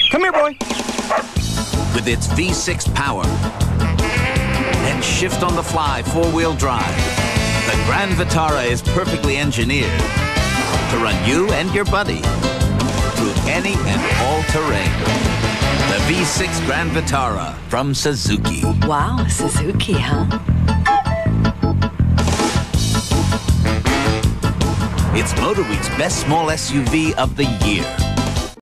Come here, boy. With its V6 power and shift-on-the-fly four-wheel drive, the Grand Vitara is perfectly engineered to run you and your buddy through any and all terrain. The V6 Grand Vitara from Suzuki. Wow, Suzuki, huh? It's Motor Week's best small SUV of the year.